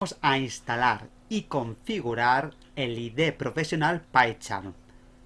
a instalar y configurar el ID profesional PyCharm.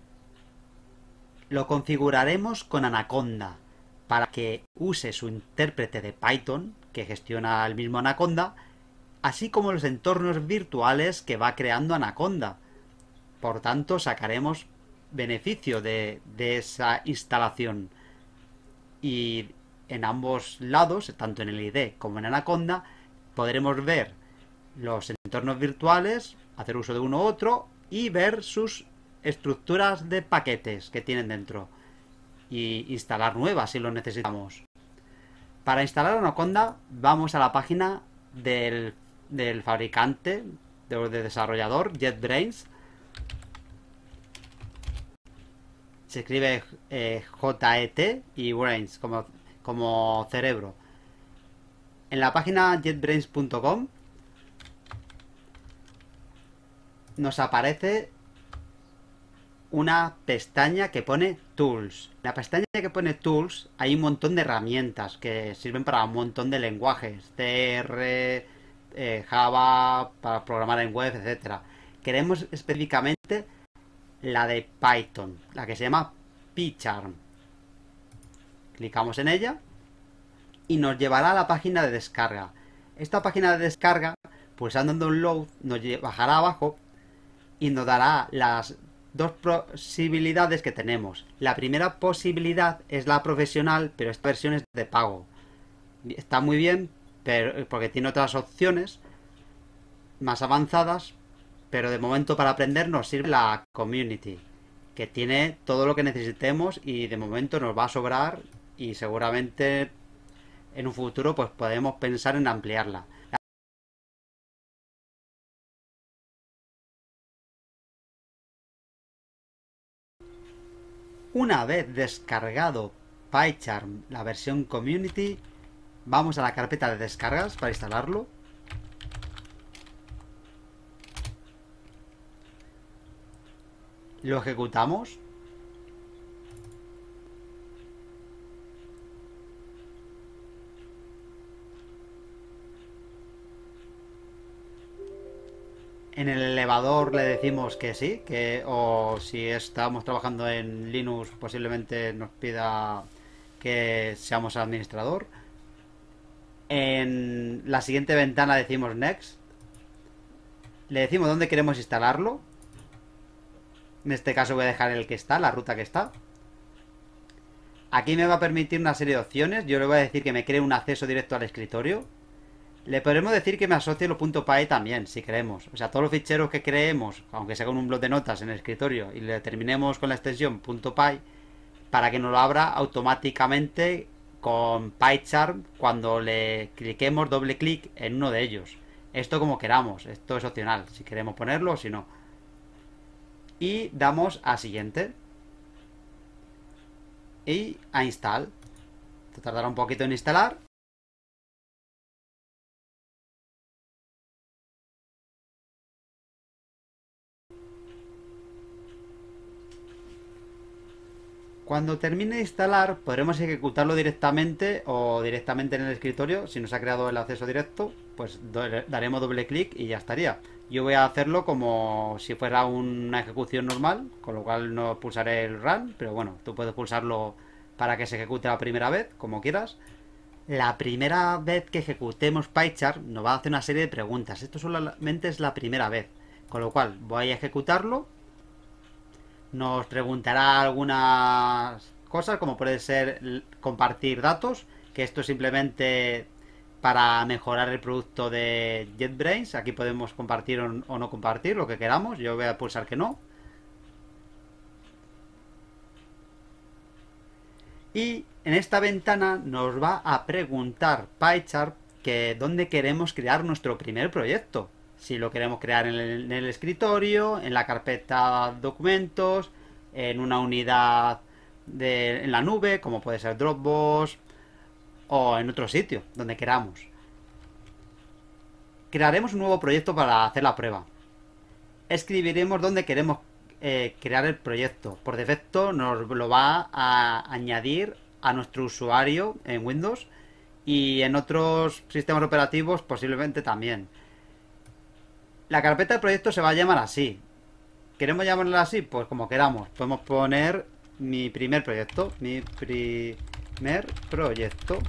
Lo configuraremos con Anaconda para que use su intérprete de Python que gestiona el mismo Anaconda, así como los entornos virtuales que va creando Anaconda. Por tanto, sacaremos beneficio de esa instalación. Y en ambos lados, tanto en el ID como en Anaconda, podremos ver los entornos virtuales, hacer uso de uno u otro y ver sus estructuras de paquetes que tienen dentro y instalar nuevas si lo necesitamos. Para instalar Anaconda vamos a la página del fabricante, de desarrollador, JetBrains. Se escribe J-E-T y Brains como cerebro. En la página jetbrains.com nos aparece una pestaña que pone Tools. En la pestaña que pone Tools hay un montón de herramientas que sirven para un montón de lenguajes. CR, Java, para programar en web, etcétera. Queremos específicamente la de Python, la que se llama PyCharm. Clicamos en ella y nos llevará a la página de descarga. Esta página de descarga, pulsando en Download, nos bajará abajo y nos dará las dos posibilidades que tenemos. La primera posibilidad es la profesional, pero esta versión es de pago. Está muy bien, pero porque tiene otras opciones más avanzadas, pero de momento para aprender nos sirve la Community, que tiene todo lo que necesitemos y de momento nos va a sobrar y seguramente en un futuro pues podemos pensar en ampliarla. Una vez descargado PyCharm, la versión Community, vamos a la carpeta de descargas para instalarlo. Lo ejecutamos. En el elevador le decimos que sí, o si estamos trabajando en Linux posiblemente nos pida que seamos administrador. En la siguiente ventana decimos Next. Le decimos dónde queremos instalarlo. En este caso voy a dejar el que está, la ruta que está. Aquí me va a permitir una serie de opciones. Yo le voy a decir que me cree un acceso directo al escritorio. Le podremos decir que me asocie los .py también, si queremos. O sea, todos los ficheros que creemos, aunque sea con un bloc de notas en el escritorio, y le terminemos con la extensión .py, para que nos lo abra automáticamente con PyCharm cuando le cliquemos doble clic en uno de ellos. Esto como queramos, esto es opcional, si queremos ponerlo o si no. Y damos a siguiente. Y a install. Esto tardará un poquito en instalar. Cuando termine de instalar, podremos ejecutarlo directamente o directamente en el escritorio. Si nos ha creado el acceso directo, pues daremos doble clic y ya estaría. Yo voy a hacerlo como si fuera una ejecución normal, con lo cual no pulsaré el Run, pero bueno, tú puedes pulsarlo para que se ejecute la primera vez, como quieras. La primera vez que ejecutemos PyCharm nos va a hacer una serie de preguntas. Esto solamente es la primera vez, con lo cual voy a ejecutarlo. Nos preguntará algunas cosas, como puede ser compartir datos, que esto es simplemente para mejorar el producto de JetBrains. Aquí podemos compartir o no compartir, lo que queramos. Yo voy a pulsar que no. Y en esta ventana nos va a preguntar PyCharm que dónde queremos crear nuestro primer proyecto. Si lo queremos crear en el escritorio, en la carpeta documentos, en una unidad en la nube, como puede ser Dropbox, o en otro sitio, donde queramos. Crearemos un nuevo proyecto para hacer la prueba. Escribiremos dónde queremos crear el proyecto. Por defecto nos lo va a añadir a nuestro usuario en Windows y en otros sistemas operativos posiblemente también. La carpeta de proyecto se va a llamar así. ¿Queremos llamarla así? Pues como queramos. Podemos poner mi primer proyecto. Mi primer proyecto.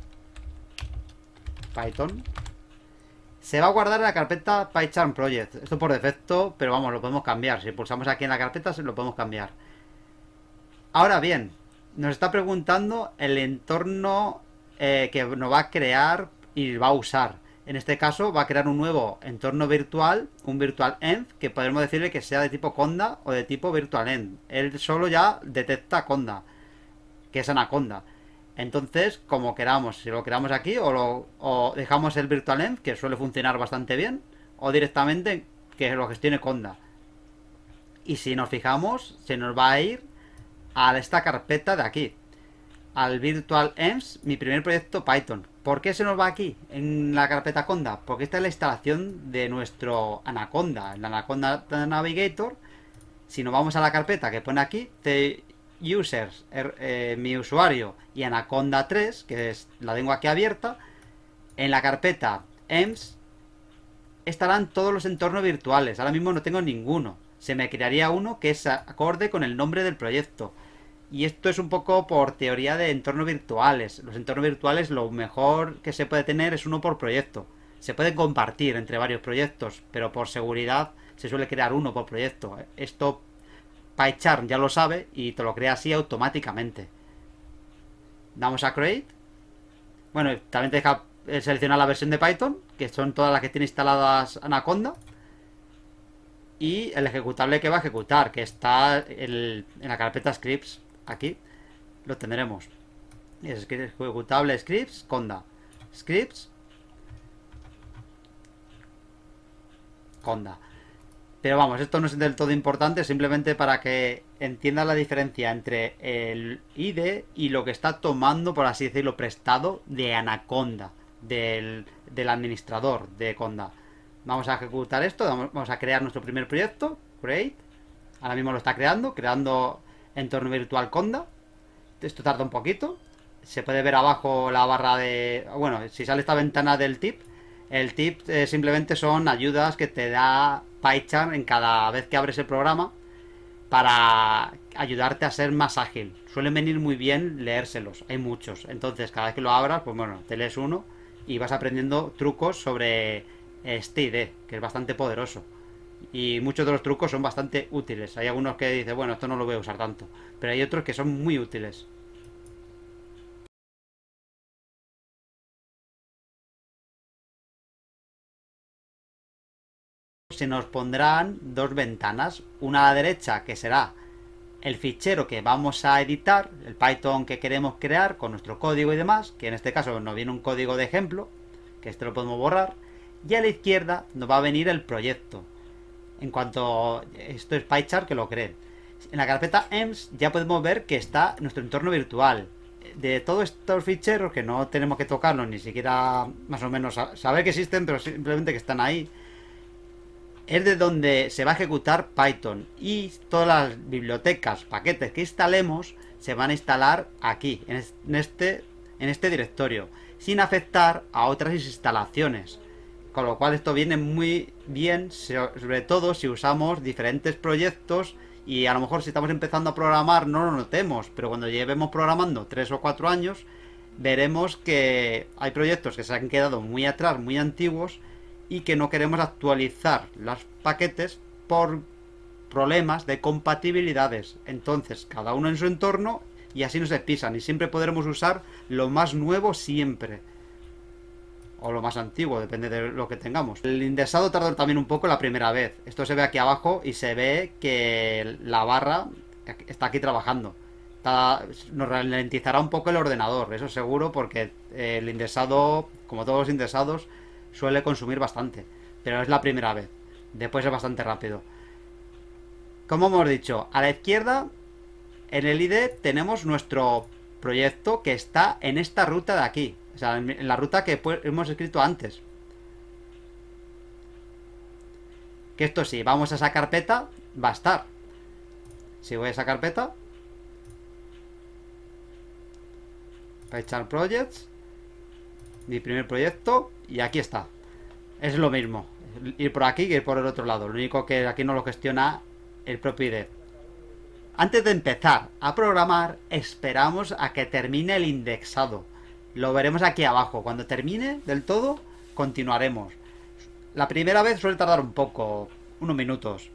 Python. Se va a guardar en la carpeta PyCharm Project. Esto por defecto, pero vamos, lo podemos cambiar. Si pulsamos aquí en la carpeta, se lo podemos cambiar. Ahora bien, nos está preguntando el entorno que nos va a crear y va a usar. En este caso va a crear un nuevo entorno virtual, un virtual env, que podemos decirle que sea de tipo Conda o de tipo virtual env. Él solo ya detecta Conda, que es Anaconda. Entonces, como queramos, si lo creamos aquí o dejamos el virtual env, que suele funcionar bastante bien, o directamente que lo gestione Conda. Y si nos fijamos, se nos va a ir a esta carpeta de aquí, al Virtual Envs, mi primer proyecto Python. ¿Por qué se nos va aquí, en la carpeta Conda? Porque esta es la instalación de nuestro Anaconda, el Anaconda Navigator. Si nos vamos a la carpeta que pone aquí, The Users, mi usuario y Anaconda 3, que es, la tengo aquí abierta, en la carpeta Envs estarán todos los entornos virtuales. Ahora mismo no tengo ninguno. Se me crearía uno que es acorde con el nombre del proyecto. Y esto es un poco por teoría de entornos virtuales. Los entornos virtuales lo mejor que se puede tener es uno por proyecto. Se pueden compartir entre varios proyectos, pero por seguridad se suele crear uno por proyecto. Esto PyCharm ya lo sabe y te lo crea así automáticamente. Damos a Create. Bueno, también te deja seleccionar la versión de Python, que son todas las que tiene instaladas Anaconda. Y el ejecutable que va a ejecutar, que está en la carpeta scripts. Aquí lo tendremos. Es ejecutable scripts, Conda. Scripts, Conda. Pero vamos, esto no es del todo importante, simplemente para que entiendan la diferencia entre el IDE y lo que está tomando, por así decirlo, prestado de Anaconda, del administrador de Conda. Vamos a ejecutar esto, vamos a crear nuestro primer proyecto, Create. Ahora mismo lo está creando entorno virtual Conda. Esto tarda un poquito. Se puede ver abajo la barra de... Bueno, si sale esta ventana del tip, el tip simplemente son ayudas que te da PyCharm en cada vez que abres el programa para ayudarte a ser más ágil. Suelen venir muy bien leérselos, hay muchos. Entonces, cada vez que lo abras, pues bueno, te lees uno y vas aprendiendo trucos sobre este IDE, que es bastante poderoso. Y muchos de los trucos son bastante útiles. Hay algunos que dicen, bueno, esto no lo voy a usar tanto, pero hay otros que son muy útiles. Se nos pondrán dos ventanas, una a la derecha que será el fichero que vamos a editar, el Python que queremos crear con nuestro código y demás, que en este caso nos viene un código de ejemplo, que este lo podemos borrar, y a la izquierda nos va a venir el proyecto. En cuanto esto es PyCharm que lo creen. En la carpeta EMS ya podemos ver que está nuestro entorno virtual. De todos estos ficheros que no tenemos que tocarlos, ni siquiera más o menos saber que existen, pero simplemente que están ahí, es de donde se va a ejecutar Python. Y todas las bibliotecas, paquetes que instalemos, se van a instalar aquí, en este directorio, sin afectar a otras instalaciones. Con lo cual esto viene muy bien, sobre todo si usamos diferentes proyectos y a lo mejor si estamos empezando a programar no lo notemos, pero cuando llevemos programando 3 o 4 años, veremos que hay proyectos que se han quedado muy atrás, muy antiguos, y que no queremos actualizar los paquetes por problemas de compatibilidades. Entonces, cada uno en su entorno y así no se pisan y siempre podremos usar lo más nuevo siempre. O lo más antiguo, depende de lo que tengamos. El indexado tarda también un poco la primera vez. Esto se ve aquí abajo y se ve que la barra está aquí trabajando. Nos ralentizará un poco el ordenador, eso seguro, porque el indexado, como todos los indexados, suele consumir bastante. Pero es la primera vez. Después es bastante rápido. Como hemos dicho, a la izquierda, en el IDE, tenemos nuestro proyecto que está en esta ruta de aquí. O sea, en la ruta que hemos escrito antes. Que esto sí, vamos a esa carpeta, va a estar. Si voy a esa carpeta, PyCharm Projects, mi primer proyecto, y aquí está. Es lo mismo. ir por aquí que ir por el otro lado. Lo único que aquí no lo gestiona el propio IDE. Antes de empezar a programar, esperamos a que termine el indexado. Lo veremos aquí abajo. Cuando termine del todo, continuaremos. La primera vez suele tardar un poco, unos minutos.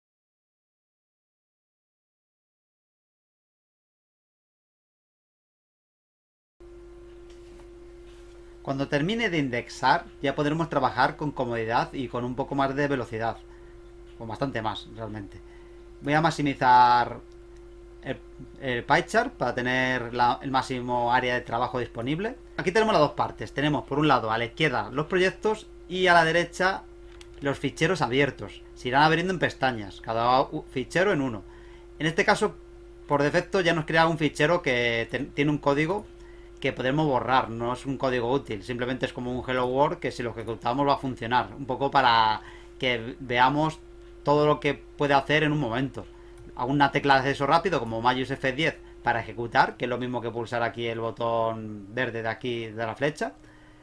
Cuando termine de indexar, ya podremos trabajar con comodidad y con un poco más de velocidad. O bastante más, realmente. Voy a maximizar el pie chart para tener el máximo área de trabajo disponible. Aquí tenemos las dos partes. Tenemos por un lado a la izquierda los proyectos y a la derecha los ficheros abiertos. Se irán abriendo en pestañas, cada fichero en uno. En este caso, por defecto ya nos crea un fichero que tiene un código que podemos borrar, no es un código útil, simplemente es como un Hello World que si lo ejecutamos va a funcionar, un poco para que veamos todo lo que puede hacer en un momento. Hago una tecla de acceso rápido como Majus F10 para ejecutar, que es lo mismo que pulsar aquí el botón verde de aquí de la flecha.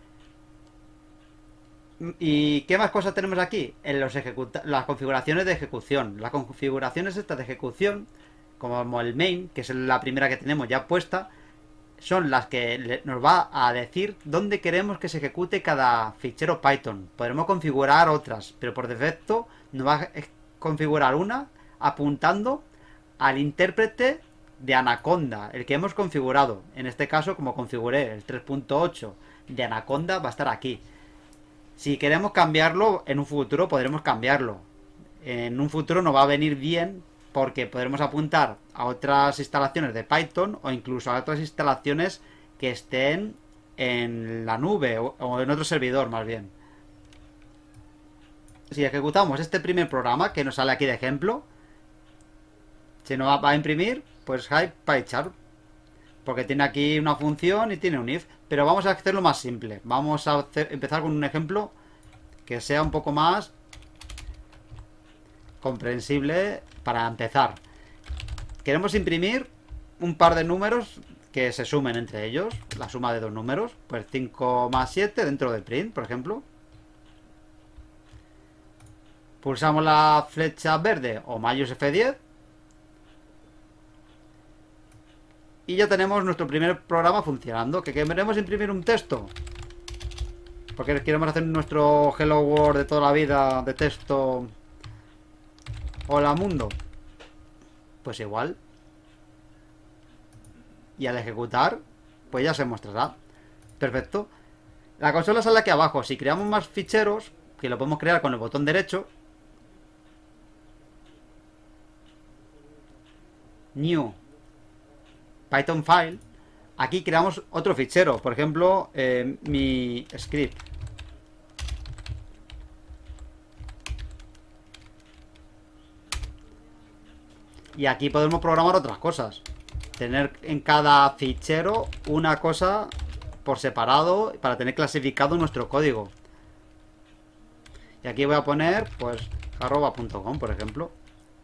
¿Y qué más cosas tenemos aquí? En las configuraciones de ejecución. Las configuraciones estas de ejecución, como el main, que es la primera que tenemos ya puesta, son las que nos va a decir dónde queremos que se ejecute cada fichero Python. Podremos configurar otras, pero por defecto nos va a configurar una apuntando al intérprete de Anaconda, el que hemos configurado. En este caso, como configuré el 3.8 de Anaconda, va a estar aquí. Si queremos cambiarlo, en un futuro podremos cambiarlo. En un futuro nos va a venir bien porque podremos apuntar a otras instalaciones de Python o incluso a otras instalaciones que estén en la nube o en otro servidor más bien. Si ejecutamos este primer programa que nos sale aquí de ejemplo, se nos va a imprimir pues High PyChart, porque tiene aquí una función y tiene un if, pero vamos a hacerlo más simple. Vamos a empezar con un ejemplo que sea un poco más comprensible para empezar. Queremos imprimir un par de números que se sumen entre ellos, la suma de dos números, pues 5 más 7 dentro del print, por ejemplo. Pulsamos la flecha verde o Majus F10 y ya tenemos nuestro primer programa funcionando. Que queremos imprimir un texto porque queremos hacer nuestro Hello World de toda la vida de texto. Hola mundo. Pues igual. Y al ejecutar, pues ya se mostrará. Perfecto. La consola sale aquí abajo. Si creamos más ficheros, que lo podemos crear con el botón derecho, New Python File, aquí creamos otro fichero. Por ejemplo, mi script. Y aquí podemos programar otras cosas. Tener en cada fichero una cosa por separado para tener clasificado nuestro código. Y aquí voy a poner, pues, arroba.com, por ejemplo.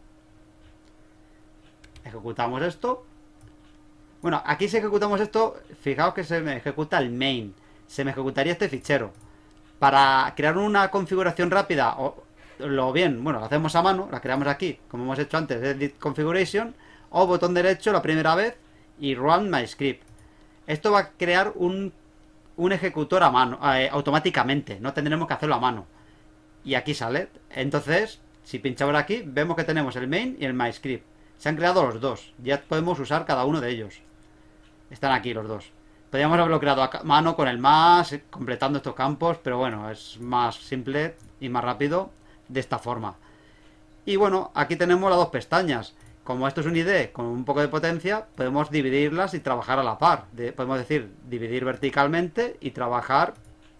Ejecutamos esto. Bueno, aquí si ejecutamos esto, fijaos que se me ejecuta el main. Se me ejecutaría este fichero. Para crear una configuración rápida, lo bien, bueno, lo hacemos a mano, la creamos aquí, como hemos hecho antes, Edit Configuration, o botón derecho la primera vez y Run My Script. Esto va a crear un ejecutor a mano, automáticamente, no tendremos que hacerlo a mano. Y aquí sale. Entonces, si pinchamos aquí, vemos que tenemos el main y el MyScript. Se han creado los dos, ya podemos usar cada uno de ellos. Están aquí los dos. Podríamos haberlo creado a mano con el más, completando estos campos, pero bueno, es más simple y más rápido de esta forma. Y bueno, aquí tenemos las dos pestañas. Como esto es un IDE con un poco de potencia, podemos dividirlas y trabajar a la par. Podemos decir, dividir verticalmente y trabajar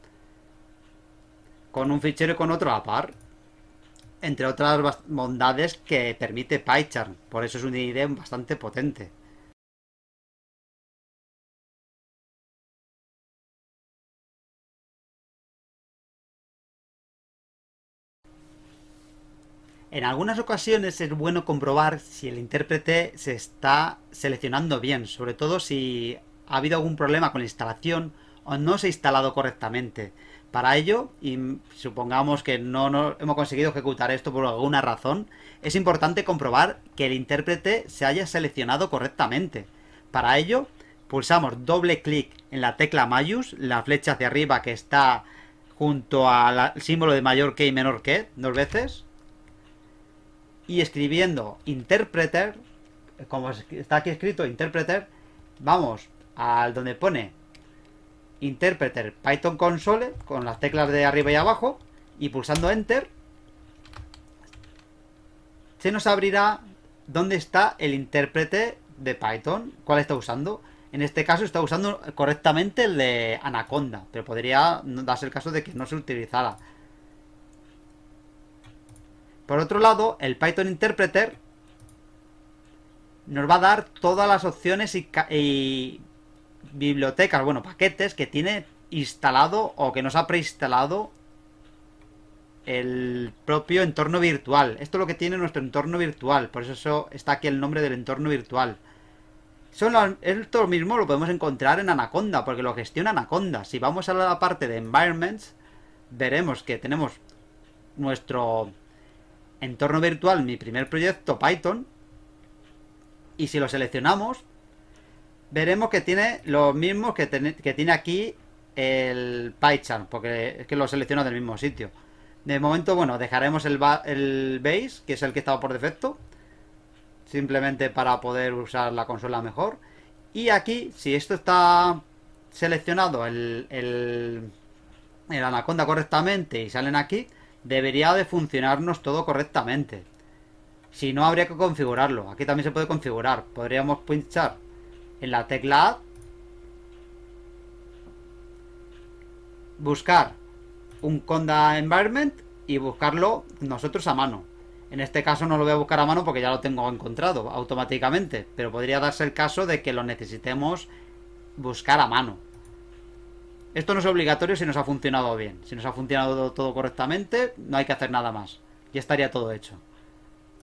con un fichero y con otro a la par. Entre otras bondades que permite PyCharm. Por eso es un IDE bastante potente. En algunas ocasiones es bueno comprobar si el intérprete se está seleccionando bien, sobre todo si ha habido algún problema con la instalación o no se ha instalado correctamente. Para ello, y supongamos que no hemos conseguido ejecutar esto por alguna razón, es importante comprobar que el intérprete se haya seleccionado correctamente. Para ello, pulsamos doble clic en la tecla Mayús, la flecha hacia arriba que está junto al símbolo de mayor que y menor que, 2 veces, y escribiendo Interpreter, como está aquí escrito Interpreter, vamos al donde pone Interpreter Python Console con las teclas de arriba y abajo, y pulsando Enter se nos abrirá dónde está el intérprete de Python, cuál está usando. En este caso está usando correctamente el de Anaconda, pero podría darse el caso de que no se utilizara. Por otro lado, el Python Interpreter nos va a dar todas las opciones y bibliotecas, bueno, paquetes que tiene instalado o que nos ha preinstalado el propio entorno virtual. Esto es lo que tiene nuestro entorno virtual, por eso está aquí el nombre del entorno virtual. Esto mismo lo podemos encontrar en Anaconda, porque lo gestiona Anaconda. Si vamos a la parte de Environments, veremos que tenemos nuestro entorno virtual, mi primer proyecto Python, y si lo seleccionamos, veremos que tiene los mismos que tiene aquí el PyCharm, porque es que lo selecciona del mismo sitio. De momento, bueno, dejaremos el base, que es el que estaba por defecto, simplemente para poder usar la consola mejor. Y aquí, si esto está seleccionado el Anaconda correctamente y salen aquí, debería de funcionarnos todo correctamente. Si no, habría que configurarlo. Aquí también se puede configurar. Podríamos pinchar en la tecla Add, buscar un Conda Environment y buscarlo nosotros a mano. En este caso no lo voy a buscar a mano porque ya lo tengo encontrado automáticamente, pero podría darse el caso de que lo necesitemos buscar a mano. Esto no es obligatorio si nos ha funcionado bien. Si nos ha funcionado todo correctamente, no hay que hacer nada más. Ya estaría todo hecho.